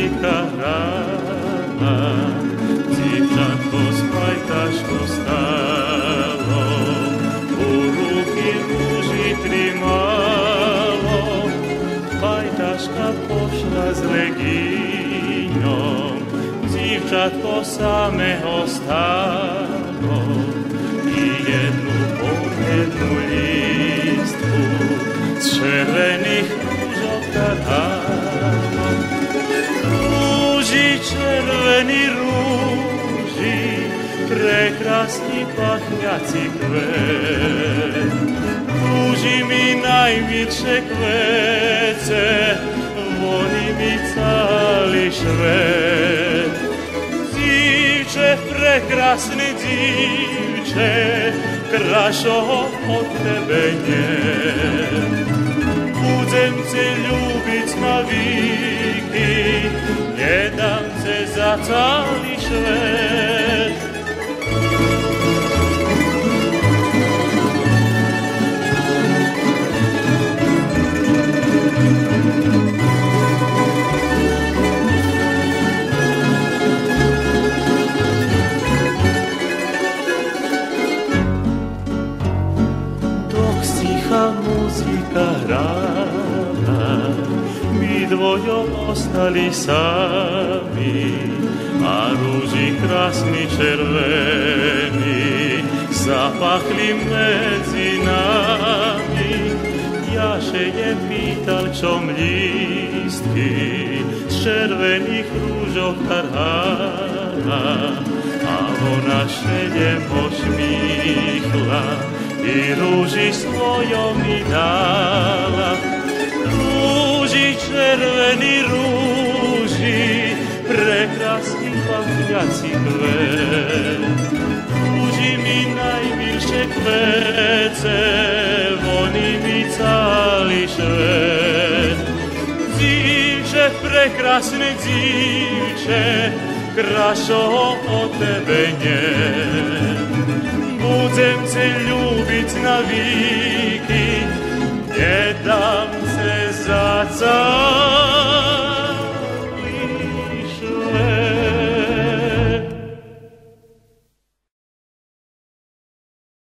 muzika rana, dziewczatko z pajtaszką stało, u ruki róży trzymało, pajtaszka poszła z Reginią, dziewczatko same ostało i jednu po jednu listku z czerwonych różok tarano. Róży, czerwoni róży, prekrasni pachniaci kwet. Róży mi najmilsze kwece, woli mi cały świat. Dziewczę, prekrasny dziewczę, kraszą od tebe nie. Budzę cię lubić na wieki, nie dam cię za cały świat. Muzika rana, mi dwoje ostali sami, a róży krasni czerwoni zapachli między nami. Ja się je pytal, czom listki z czerwonych różok tarhana, a ona się je pośmichla i róży swoją mi dala. Róży, czerwoni róży, prekrasni pachniaci kwet. Róży mi najmilsze kwece, woni mi cały świat. Dziewczę, prekrasne dziewczę, kraszą od tebe nie. Budzę cię lubić na wieki, nie dam cię za cały.